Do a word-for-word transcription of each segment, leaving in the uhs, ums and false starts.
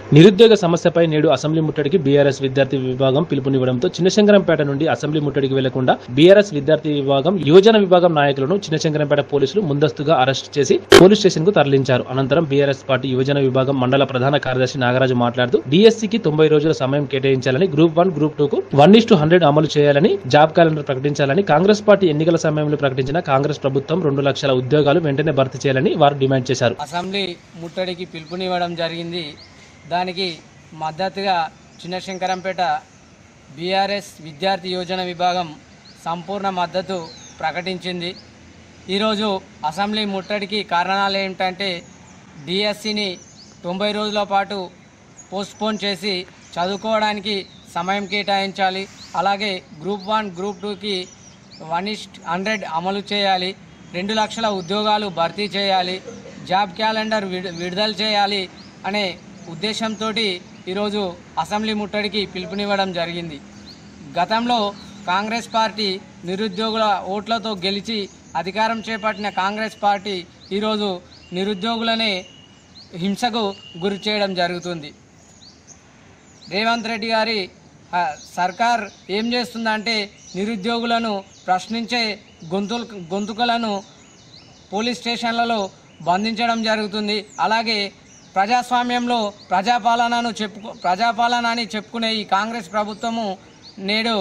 నిరుద్యోగ సమస్యపై నేడు అసెంబ్లీ ముట్టడికి బీఆర్ఎస్ విద్యార్థి విభాగం పిలుపునివ్వడంతో చిన్నశంకరంపేట నుండి అసెంబ్లీ ముట్టడికి వెళ్లకుండా బీఆర్ఎస్ విద్యార్థి విభాగం యువజన విభాగం నాయకులను చిన్నశంకరంపేట పోలీసులు ముందస్తుగా అరెస్టు చేసి పోలీస్ స్టేషన్ కు తరలించారు. అనంతరం బీఆర్ఎస్ పార్టీ యువజన విభాగం మండల ప్రధాన కార్యదర్శి నాగరాజు మాట్లాడుతూ డీఎస్సీకి తొంభై రోజుల సమయం కేటాయించాలని, గ్రూప్ వన్ గ్రూప్ టూ కు వన్ ఇస్ టు హండ్రెడ్ అమలు చేయాలని, జాబ్ క్యాలెండర్ ప్రకటించాలని, కాంగ్రెస్ పార్టీ ఎన్నికల సమయంలో ప్రకటించిన కాంగ్రెస్ ప్రభుత్వం రెండు లక్షల ఉద్యోగాలు వెంటనే భర్తీ చేయాలని వారు డిమాండ్ చేశారు. అసెంబ్లీ ముట్టడికి పిలుపునివ్వడం జరిగింది. దానికి మద్దతుగా చిన్నశంకరంపేట బీఆర్ఎస్ విద్యార్థి యోజన విభాగం సంపూర్ణ మద్దతు ప్రకటించింది. ఈరోజు అసెంబ్లీ ముట్టడికి కారణాలు ఏమిటంటే డిఎస్సిని తొంభై రోజుల పాటు పోస్ట్పోన్ చేసి చదువుకోవడానికి సమయం కేటాయించాలి, అలాగే గ్రూప్ వన్ గ్రూప్ టూకి వన్ ఇస్ హండ్రెడ్ అమలు చేయాలి, రెండు లక్షల ఉద్యోగాలు భర్తీ చేయాలి, జాబ్ క్యాలెండర్ విడుదల చేయాలి అనే ఉద్దేశంతో ఈరోజు అసెంబ్లీ ముట్టడికి పిలుపునివ్వడం జరిగింది. గతంలో కాంగ్రెస్ పార్టీ నిరుద్యోగుల ఓట్లతో గెలిచి అధికారం చేపట్టిన కాంగ్రెస్ పార్టీ ఈరోజు నిరుద్యోగులనే హింసకు గురి చేయడం జరుగుతుంది. రేవంత్ రెడ్డి గారి సర్కార్ ఏం చేస్తుందంటే నిరుద్యోగులను ప్రశ్నించే గొంతు గొంతుకలను పోలీస్ స్టేషన్లలో బంధించడం జరుగుతుంది. అలాగే ప్రజాస్వామ్యంలో ప్రజాపాలనను చెప్పుకో ప్రజాపాలన అని చెప్పుకునే ఈ కాంగ్రెస్ ప్రభుత్వము నేడు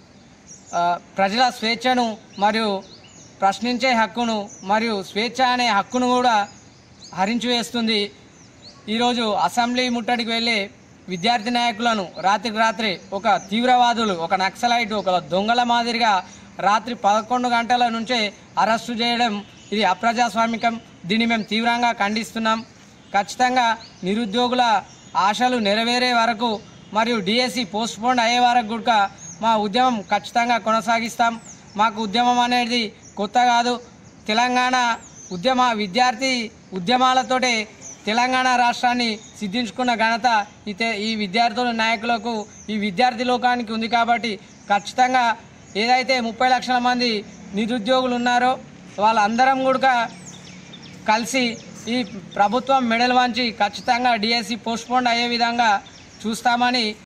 ప్రజల స్వేచ్ఛను మరియు ప్రశ్నించే హక్కును మరియు స్వేచ్ఛ అనే హక్కును కూడా హరించివేస్తుంది. ఈరోజు అసెంబ్లీ ముట్టడికి వెళ్ళే విద్యార్థి నాయకులను రాత్రికి రాత్రి ఒక తీవ్రవాదులు, ఒక నక్సలైట్, ఒక దొంగల మాదిరిగా రాత్రి పదకొండు గంటల నుంచే అరెస్టు చేయడం ఇది అప్రజాస్వామికం. దీన్ని మేము తీవ్రంగా ఖండిస్తున్నాం. ఖచ్చితంగా నిరుద్యోగుల ఆశలు నెరవేరే వరకు మరియు డిఎస్సి పోస్ట్పోన్ అయ్యే వరకు కూడా మా ఉద్యమం ఖచ్చితంగా కొనసాగిస్తాం. మాకు ఉద్యమం అనేది కొత్త కాదు. తెలంగాణ ఉద్యమ విద్యార్థి ఉద్యమాలతోటే తెలంగాణ రాష్ట్రాన్ని సిద్ధించుకున్న ఘనత అయితే ఈ విద్యార్థుల నాయకులకు, ఈ విద్యార్థి లోకానికి ఉంది. కాబట్టి ఖచ్చితంగా ఏదైతే ముప్పై లక్షల మంది నిరుద్యోగులు ఉన్నారో వాళ్ళందరం కూడా కలిసి ఈ ప్రభుత్వం మెడల్ వంచి ఖచ్చితంగా డిఎస్సి పోస్ట్పోన్ అయ్యే విధంగా చూస్తామని